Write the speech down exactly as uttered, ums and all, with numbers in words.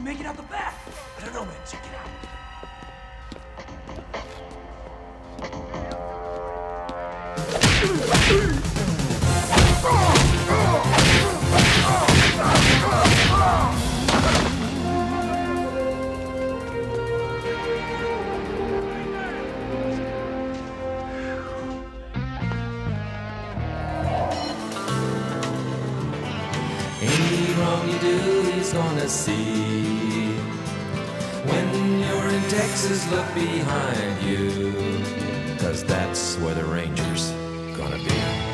make it out the back? I don't know, man. Check it out. Any wrong you do, he's gonna see. When you're in Texas, look behind you, 'cause that's where the Ranger's gonna be.